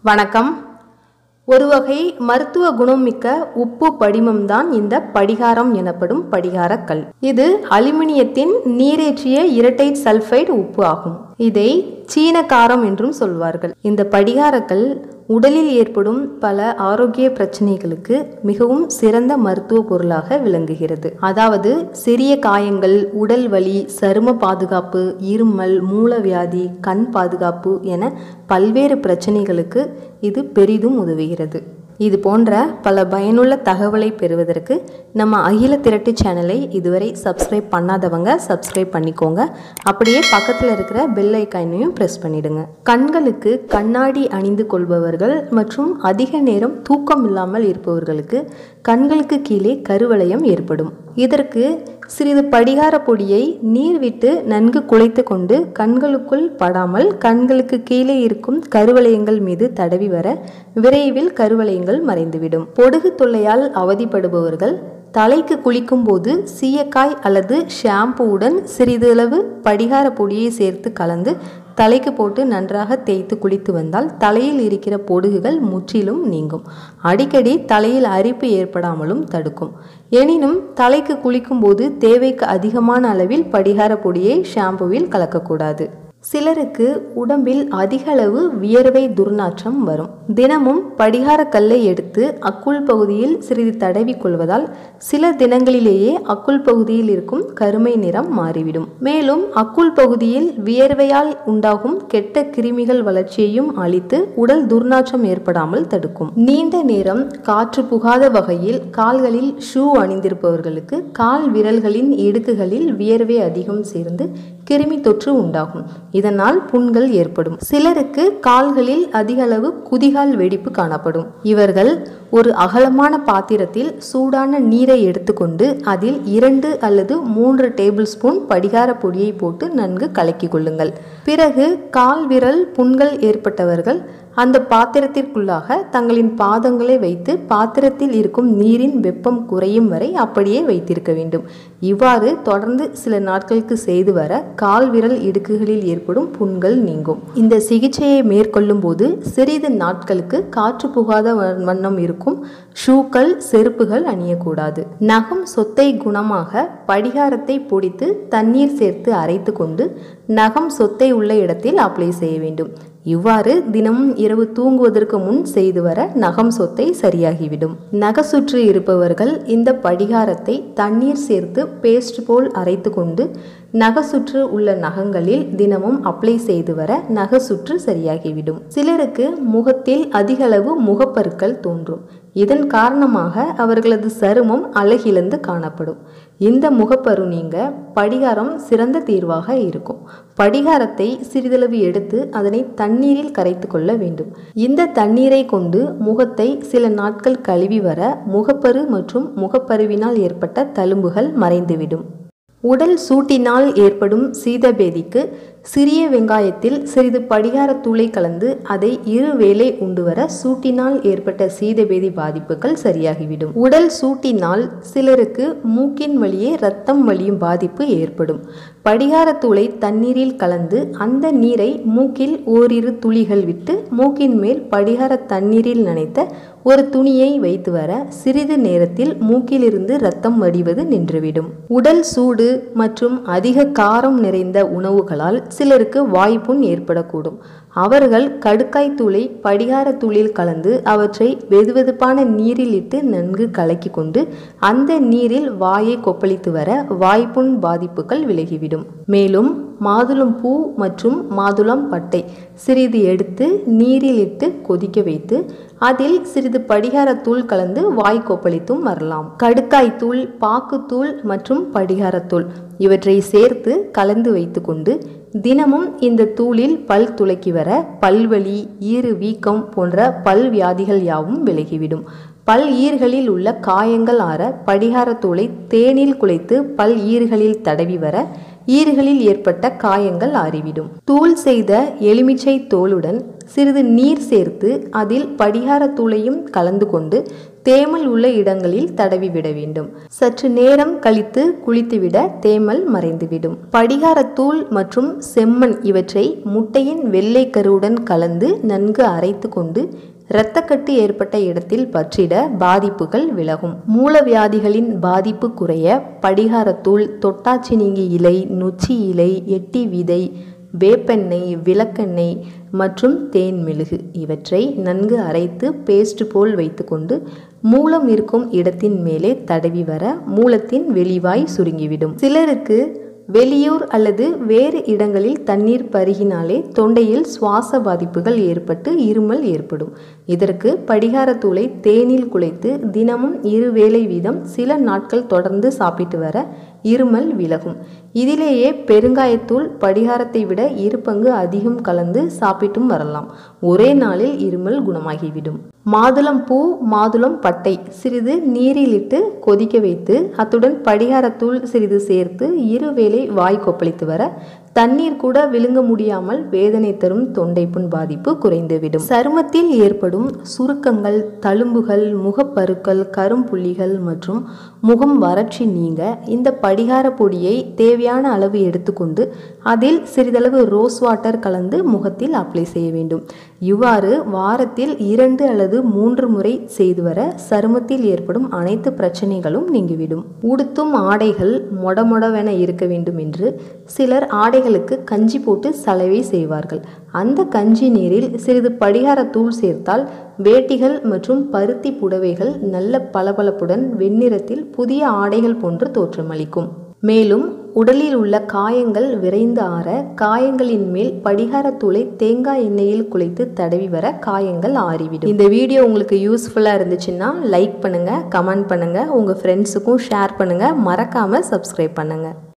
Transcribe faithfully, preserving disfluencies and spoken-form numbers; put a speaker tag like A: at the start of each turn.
A: வணக்கம். ஒரு வகை மருத்துவ குணம் மிக்க உப்பு படிமம் தான் இந்த படிகாரம் எனப்படும் படிகாரக்கல். இது அலுமினியத்தின் நீரேற்றிய இரட்டை சல்பைடு உப்பு ஆகும். இதை சீன காரம் என்றும் சொல்வார்கள். இந்த படிகாரக்கல் உடலில் ஏற்படும் பல ஆரோக்கிய பிரச்சனைகளுக்கு மிகவும் சிறந்த மருத்துவ பொருளாக விளங்குகிறது. அதாவது சிறிய காயங்கள், உடல் வலி, சரும பாதுகாப்பு, இருமல், மூலவியாதி, கண் பாதுகாப்பு என பல்வேறு பிரச்சனைகளுக்கு இது பெரிதும் உதவுகிறது. இது போன்ற பல பயனுள்ள தகவலை பெறுவதற்கு நம்ம அகில திரட்டு சேனலை இதுவரை சப்ஸ்கிரைப் பண்ணாதவங்க சப்ஸ்கிரைப் பண்ணிக்கோங்க. அப்படியே பக்கத்தில் இருக்கிற பெல் ஐக்கானையும் ப்ரெஸ் பண்ணிடுங்க. கண்களுக்கு கண்ணாடி அணிந்து கொள்பவர்கள் மற்றும் அதிக நேரம் தூக்கம் இல்லாமல் இருப்பவர்களுக்கு கண்களுக்கு கீழே கருவளையம் ஏற்படும். இதற்கு சிறிது படிகார பொடியை நீர் விட்டு நன்கு குழைத்து கொண்டு கண்களுக்குள் படாமல் கண்களுக்கு கீழே இருக்கும் கருவளையங்கள் மீது தடவி வர விரைவில் கருவளையங்கள் மறைந்துவிடும். பொடுகு தொல்லையால் அவதிப்படுபவர்கள் தலைக்கு குளிக்கும் போது சீயக்காய் அல்லது ஷாம்புவுடன் சிறிதளவு படிகார பொடியை சேர்த்து கலந்து தலைக்கு போட்டு நன்றாக தேய்த்து குளித்து வந்தால் தலையில் இருக்கிற பொடுகுகள் முற்றிலும் நீங்கும். அடிக்கடி தலையில் அரிப்பு ஏற்படாமலும் தடுக்கும். எனினும் தலைக்கு குளிக்கும் போது தேவைக்கு அதிகமான அளவில் படிகார பொடியை ஷாம்புவில் கலக்கக்கூடாது. சிலருக்கு உடம்பில் அதிக அளவு வியர்வை துர்நாற்றம் வரும். தினமும் படிகார கல்லை எடுத்து அக்குள் பகுதியில் சிறிது தடவி கொள்வதால் சில தினங்களிலேயே அக்குள் பகுதியில் இருக்கும் கருமை நிறம் மாறிவிடும். மேலும் அக்குள் பகுதியில் வியர்வையால் உண்டாகும் கெட்ட கிருமிகள் வளர்ச்சியையும் அழித்து உடல் துர்நாற்றம் ஏற்படாமல் தடுக்கும். நீண்ட நேரம் காற்று புகாத வகையில் கால்களில் ஷூ அணிந்திருப்பவர்களுக்கு கால் விரல்களின் இடுக்குகளில் வியர்வை அதிகம் சேர்ந்து கிருமி தொற்று உண்டாகும். இதனால் புண்கள் ஏற்படும். சிலருக்கு கால்களில் அதிக அளவு குதிகால் வெடிப்பு காணப்படும். இவர்கள் ஒரு அகலமான பாத்திரத்தில் சூடான நீரை எடுத்துக்கொண்டு அதில் இரண்டு அல்லது மூன்று டேபிள் ஸ்பூன் படிகார பொடியை போட்டு நன்கு கலக்கி கொள்ளுங்கள். பிறகு கால் விரல் புண்கள் ஏற்பட்டவர்கள் அந்த பாத்திரத்திற்குள்ளாக தங்களின் பாதங்களை வைத்து பாத்திரத்தில் இருக்கும் நீரின் வெப்பம் குறையும் வரை அப்படியே வைத்திருக்க வேண்டும். இவ்வாறு தொடர்ந்து சில நாட்களுக்கு செய்து வர கால் விரல் இடுக்குகளில் ஏற்படும் புண்கள் நீங்கும். இந்த சிகிச்சையை மேற்கொள்ளும் போது சிறிது நாட்களுக்கு காற்று புகாத வண்ணம் இருக்கும் ஷூக்கள், செருப்புகள் அணியக்கூடாது. நகம் சொத்தை குணமாக படிகாரத்தை பொடித்து தண்ணீர் சேர்த்து அரைத்து கொண்டு நகம் சொத்தை உள்ள இடத்தில் அப்ளை செய்ய வேண்டும். இவ்வாறு தினமும் இரவு தூங்குவதற்கு முன் செய்து வர நகம் சொத்தை சரியாகிவிடும். நக சுற்று இருப்பவர்கள் இந்த படிகாரத்தை தண்ணீர் சேர்த்து பேஸ்ட் போல் அரைத்து கொண்டு நக சுற்று உள்ள நகங்களில் தினமும் அப்ளை செய்து வர நக சுற்று சரியாகிவிடும். சிலருக்கு முகத்தில் அதிக அளவு முகப்பருக்கள் தோன்றும். இதன் காரணமாக அவர்களது சருமம் அழகிழந்து காணப்படும். இந்த முகப்பரு நீங்க படிகாரம் சிறந்த தீர்வாக இருக்கும். படிகாரத்தை சிறிதளவு எடுத்து அதனை தண்ணீரில் கரைத்து கொள்ள வேண்டும். இந்த தண்ணீரை கொண்டு முகத்தை சில நாட்கள் கழுவி வர முகப்பரு மற்றும் முகப்பருவினால் ஏற்பட்ட தழும்புகள் மறைந்துவிடும். உடல் சூட்டினால் ஏற்படும் சீதபேதிக்கு சிறிய வெங்காயத்தில் சிறிது படிகாரத்தூளை கலந்து அதை இரு வேளை உண்டு வர சூட்டினால் ஏற்பட்ட சீதபேதி பாதிப்புகள் சரியாகிவிடும். உடல் சூட்டினால் சிலருக்கு மூக்கின் வழியே இரத்தம் வழியும் பாதிப்பு ஏற்படும். படிகாரத்தூளை தண்ணீரில் கலந்து அந்த நீரை மூக்கில் ஓரிரு துளிகள் விட்டு மூக்கின் மேல் படிகார தண்ணீரில் நனைத்த ஒரு துணியை வைத்து வர சிறிது நேரத்தில் மூக்கிலிருந்து இரத்தம் வடிவது நின்றுவிடும். உடல் சூடு மற்றும் அதிக காரம் நிறைந்த உணவுகளால் சிலருக்கு வாய்ப்புண் ஏற்படக்கூடும். அவர்கள் கடுக்காய் தூளை படிகார தூளில் கலந்து அவற்றை வெதுவெதுப்பான நீரில் இட்டு நன்கு கலக்கி கொண்டு அந்த நீரில் வாயை கொப்பளித்து வர வாய்ப்புண் பாதிப்புகள் விலகிவிடும். மேலும் மாதுளம் பூ மற்றும் மாதுளம் பட்டை சிறிது எடுத்து நீரில் இட்டு கொதிக்க வைத்து அதில் சிறிது படிகாரத்தூள் கலந்து வாய் கொப்பளித்தும் வரலாம். கடுக்காய் தூள், பாக்குத்தூள் மற்றும் படிகாரத்தூள் இவற்றை சேர்த்து கலந்து வைத்து கொண்டு தினமும் இந்த தூளில் பல் துளக்கி வர பல்வலி, ஈறு வீக்கம் போன்ற பல் வியாதிகள் யாவும் விலகிவிடும். பல் ஈர்களில் உள்ள காயங்கள் ஆற படிகாரத்தூளை தேனில் குழைத்து பல் ஈர்களில் தடவி வர ஈறுகளில் ஏற்பட்ட காயங்கள் ஆறிவிடும். தூள் செய்த எலுமிச்சை தோலுடன் சிறிது நீர் சேர்த்து அதில் படிகார தூளையும் கலந்து கொண்டு தேமல் உள்ள இடங்களில் தடவி விட வேண்டும். சற்று நேரம் கழித்து குளித்துவிட தேமல் மறைந்துவிடும். படிகாரத்தூள் மற்றும் செம்மண் இவற்றை முட்டையின் வெள்ளை கருவுடன் கலந்து நன்கு அரைத்து கொண்டு இரத்தக்கட்டு ஏற்பட்ட இடத்தில் பற்றிட பாதிப்புகள் விலகும். மூலவியாதிகளின் பாதிப்பு குறைய படிகாரத்தூள், தொட்டாச்சினிங்கி இலை, நொச்சி இலை, எட்டி விதை, வேப்பெண்ணெய், விளக்கெண்ணெய் மற்றும் தேன் மெழுகு இவற்றை நன்கு அரைத்து பேஸ்ட் போல் வைத்துக்கொண்டு மூலம் இருக்கும் இடத்தின் மேலே தடவி வர மூலத்தின் வெளிவாய் சுருங்கிவிடும். சிலருக்கு வெளியூர் அல்லது வேறு இடங்களில் தண்ணீர் பருகினாலே தொண்டையில் சுவாச பாதிப்புகள் ஏற்பட்டு இருமல் ஏற்படும். இதற்கு படிகாரத்தூளை தேனில் குழைத்து தினமும் இரு வேளை வீதம் சில நாட்கள் தொடர்ந்து சாப்பிட்டு வர இருமல் விலகும். இதிலேயே பெருங்காயத்தூள் படிகாரத்தை விட இரு பங்கு அதிகம் கலந்து சாப்பிட்டும் வரலாம். ஒரே நாளில் இருமல் குணமாகிவிடும். மாதுளம் பூ, மாதுளம் பட்டை சிறிது நீரிலிட்டு கொதிக்க வைத்து அத்துடன் படிகாரத்தூள் சிறிது சேர்த்து இருவேளை வாய் கொப்பளித்து வர தண்ணீர் கூட விழுங்க முடியாமல் வேதனை தரும் தொண்டை புண் பாதிப்பு குறைந்துவிடும். சருமத்தில் ஏற்படும் சுருக்கங்கள், தழும்புகள், முகப்பருக்கள், கரும்புள்ளிகள் மற்றும் முகம் வறட்சி நீங்க இந்த படிகார பொடியை தேவையான அளவு எடுத்துக்கொண்டு அதில் சிறிதளவு ரோஸ் வாட்டர் கலந்து முகத்தில் அப்ளை செய்ய வேண்டும். இவ்வாறு வாரத்தில் இரண்டு அல்லது மூன்று முறை செய்து வர சருமத்தில் ஏற்படும் அனைத்து பிரச்சனைகளும் நீங்கிவிடும். உடுத்தும் ஆடைகள் மொடமொடவென இருக்க வேண்டும் என்று சிலர் ஆடைகளுக்கு கஞ்சி போட்டு சலவை செய்வார்கள். அந்த கஞ்சி நீரில் சிறிது படிகாரத்தூள் சேர்த்தால் வேட்டிகள் மற்றும் பருத்தி புடவைகள் நல்ல பளபளப்புடன் வெண்ணிறத்தில் புதிய ஆடைகள் போன்று தோற்றமளிக்கும். மேலும் உடலில் உள்ள காயங்கள் விரைந்து ஆற காயங்களின் மேல் படிகாரத்தூளை தேங்காய் எண்ணெயில் குழைத்து தடவி வர காயங்கள் ஆறிவிடும். இந்த வீடியோ உங்களுக்கு யூஸ்ஃபுல்லாக இருந்துச்சுன்னா லைக் பண்ணுங்கள், கமெண்ட் பண்ணுங்கள், உங்கள் ஃப்ரெண்ட்ஸுக்கும் ஷேர் பண்ணுங்கள், மறக்காமல் சப்ஸ்கிரைப் பண்ணுங்கள்.